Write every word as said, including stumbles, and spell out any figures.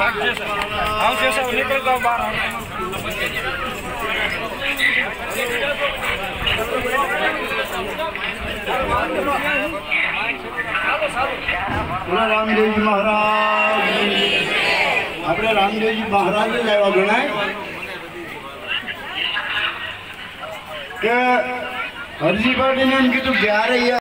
हम जैसा निकल जाओ बाहर। रामदेव जी महाराज अपने रामदेव जी महाराज ने लेवा गणाय के हरजी पार्टी ने उनकी तो ग्यारह